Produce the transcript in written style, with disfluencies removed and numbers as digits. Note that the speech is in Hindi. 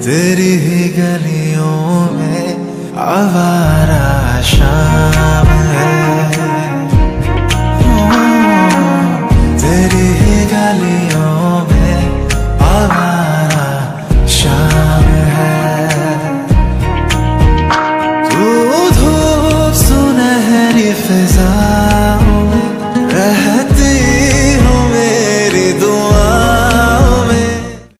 तेरी ही गलियों में आवारा शाम है। तेरी ही गलियों में आवारा शाम है। तू धूप सुनहरी फिजा